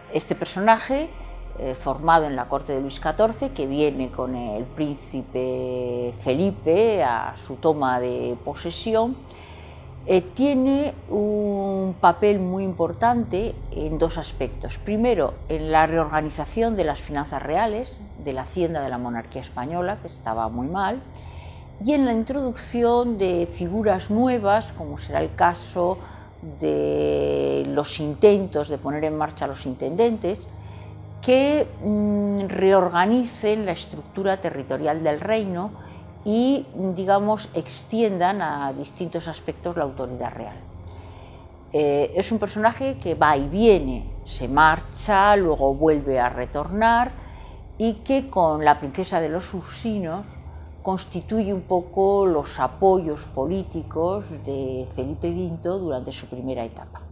Este personaje, formado en la corte de Luis XIV, que viene con el príncipe Felipe a su toma de posesión, tiene un papel muy importante en dos aspectos. Primero, en la reorganización de las finanzas reales, de la hacienda de la monarquía española, que estaba muy mal, y en la introducción de figuras nuevas, como será el caso de los intentos de poner en marcha los intendentes, que reorganicen la estructura territorial del reino y, digamos, extiendan a distintos aspectos la autoridad real. Es un personaje que va y viene, se marcha, luego vuelve a retornar, y que con la princesa de los Ursinos constituye un poco los apoyos políticos de Felipe V durante su primera etapa.